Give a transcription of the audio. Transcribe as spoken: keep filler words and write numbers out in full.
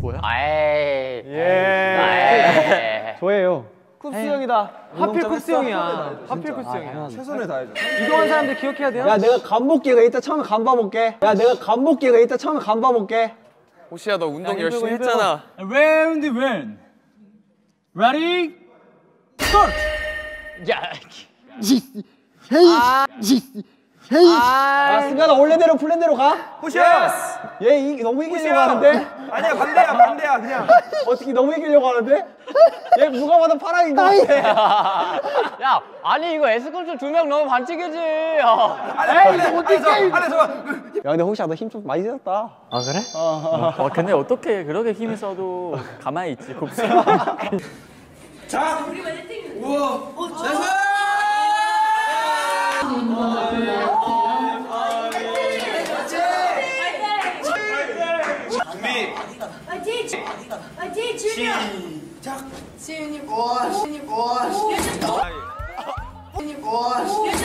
뭐야? 아이. 예. 저예요. 쿱스 형이다. 하필 쿱스 형이야. 하필 쿱스 형이야. 최선을 다해줘. 이동한 사람들 기억해야 돼요? 야, 내가 간복기가 이따 처음에 간 봐볼게. 야, 내가 간복기가 이따 처음에 간 봐볼게. 호시야, 너 운동 야, 열심히 힘들고, 했잖아. Round one. Ready? Start. 야. 헤이! 아, 승관아, 원래대로 플랜대로 가? 호시야! 얘 이, 너무 이기려고 하는데? 아니야, 반대야, 반대야, 그냥. 어떻게 너무 이기려고 하는데? 얘 누가 봐도 파랑인 것 같아. 야, 아니 이거 S컵줄 두 명 너무 반칙이지. 에이, 이거 어떻게 게임! 안에 서 야, 근데 호시야, 너 힘 좀 많이 들었다. 아 그래? 어. 어 근데 어떻게 그렇게 힘이 써도 가만히 있지 곱슬. 자! 우와! 나이스! 준비! 시작! 지훈이 뭐? 지훈이 뭐? 지훈이 뭐?